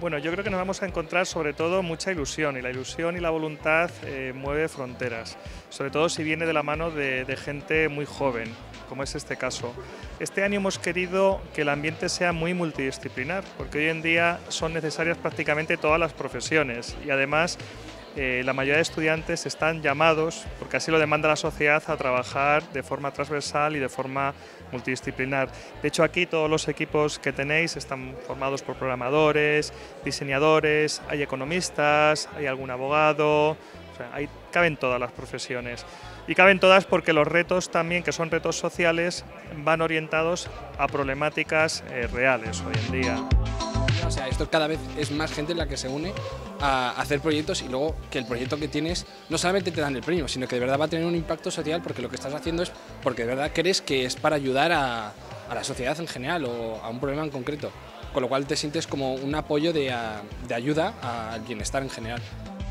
Bueno, yo creo que nos vamos a encontrar sobre todo mucha ilusión, y la ilusión y la voluntad mueve fronteras, sobre todo si viene de la mano de gente muy joven, como es este caso. Este año hemos querido que el ambiente sea muy multidisciplinar, porque hoy en día son necesarias prácticamente todas las profesiones, y además la mayoría de estudiantes están llamados, porque así lo demanda la sociedad, a trabajar de forma transversal y de forma multidisciplinar. De hecho, aquí todos los equipos que tenéis están formados por programadores, diseñadores, hay economistas, hay algún abogado, o sea, caben todas las profesiones. Y caben todas porque los retos también, que son retos sociales, van orientados a problemáticas reales hoy en día. O sea, esto cada vez es más gente la que se une a hacer proyectos, y luego que el proyecto que tienes no solamente te dan el premio, sino que de verdad va a tener un impacto social, porque lo que estás haciendo es porque de verdad crees que es para ayudar a la sociedad en general o a un problema en concreto, con lo cual te sientes como un apoyo de ayuda al bienestar en general.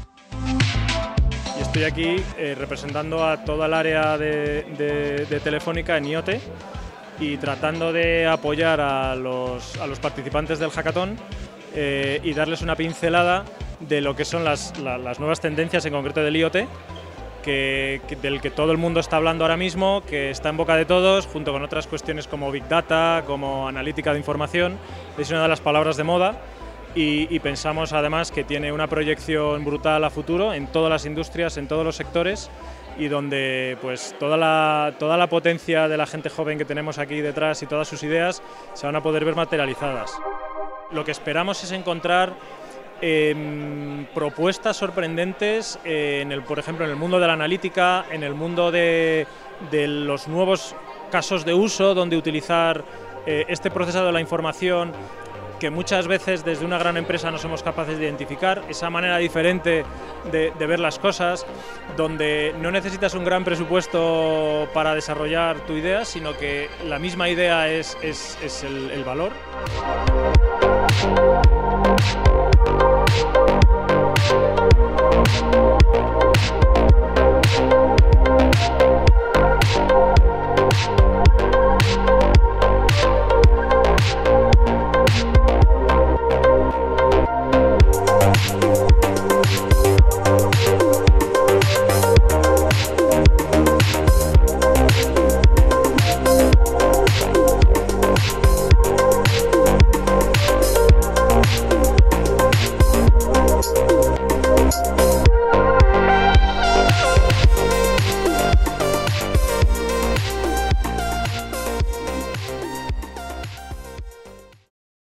Y estoy aquí representando a toda el área de Telefónica en IoT, y tratando de apoyar a los participantes del hackathon y darles una pincelada de lo que son las nuevas tendencias, en concreto del IoT, del que todo el mundo está hablando ahora mismo, que está en boca de todos, junto con otras cuestiones como Big Data, como analítica de información. Es una de las palabras de moda, y pensamos además que tiene una proyección brutal a futuro en todas las industrias, en todos los sectores, y donde pues toda la potencia de la gente joven que tenemos aquí detrás y todas sus ideas se van a poder ver materializadas. Lo que esperamos es encontrar propuestas sorprendentes, por ejemplo, en el mundo de la analítica, en el mundo de los nuevos casos de uso, donde utilizar este procesado de la información, que muchas veces desde una gran empresa no somos capaces de identificar, esa manera diferente de ver las cosas, donde no necesitas un gran presupuesto para desarrollar tu idea, sino que la misma idea es el valor.